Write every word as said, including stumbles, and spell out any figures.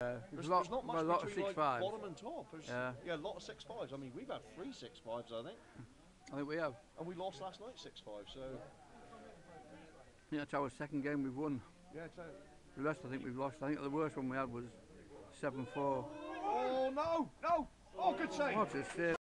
Uh, there's, lot, there's not much a lot between of six like fives. bottom and top. There's, Yeah. yeah, a lot of six fives. I mean, we've had three six fives, I think. I think we have. And we lost last night six five. So. Yeah, that's our second game we've won. Yeah, so. The rest I think we've lost. I think the worst one we had was seven four. Oh no, no! Oh, good save. What a save.